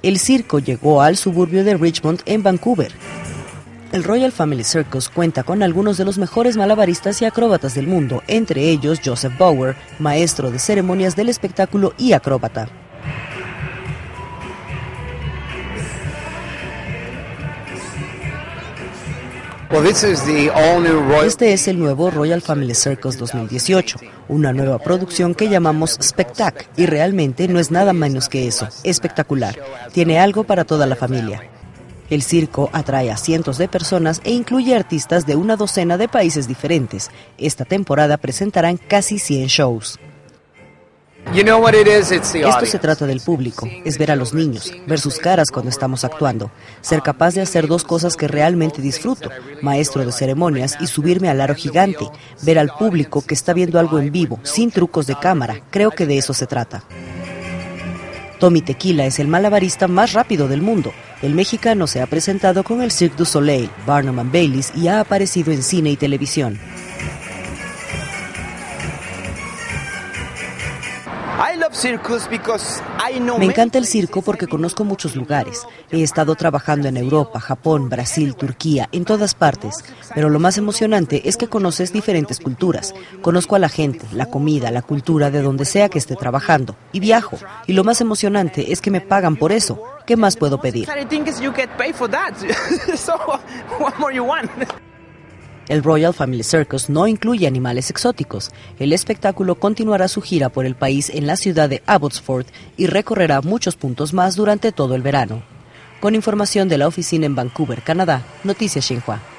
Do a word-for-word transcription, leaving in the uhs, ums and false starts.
El circo llegó al suburbio de Richmond, en Vancouver. El Royal Family Circus cuenta con algunos de los mejores malabaristas y acróbatas del mundo, entre ellos Joseph Bower, maestro de ceremonias del espectáculo y acróbata. Este es el nuevo Royal Family Circus dos mil dieciocho, una nueva producción que llamamos Spectac, y realmente no es nada menos que eso, espectacular. Tiene algo para toda la familia. El circo atrae a cientos de personas e incluye artistas de una docena de países diferentes. Esta temporada presentarán casi cien shows. Esto se trata del público, es ver a los niños, ver sus caras cuando estamos actuando, ser capaz de hacer dos cosas que realmente disfruto, maestro de ceremonias y subirme al aro gigante, ver al público que está viendo algo en vivo, sin trucos de cámara, creo que de eso se trata. Tommy Tequila es el malabarista más rápido del mundo. El mexicano se ha presentado con el Cirque du Soleil, Barnum and Bailey's y ha aparecido en cine y televisión. Me encanta el circo porque conozco muchos lugares. He estado trabajando en Europa, Japón, Brasil, Turquía, en todas partes. Pero lo más emocionante es que conoces diferentes culturas. Conozco a la gente, la comida, la cultura de donde sea que esté trabajando. Y viajo. Y lo más emocionante es que me pagan por eso. ¿Qué más puedo pedir? El Royal Family Circus no incluye animales exóticos. El espectáculo continuará su gira por el país en la ciudad de Abbotsford y recorrerá muchos puntos más durante todo el verano. Con información de la oficina en Vancouver, Canadá, Noticias Xinhua.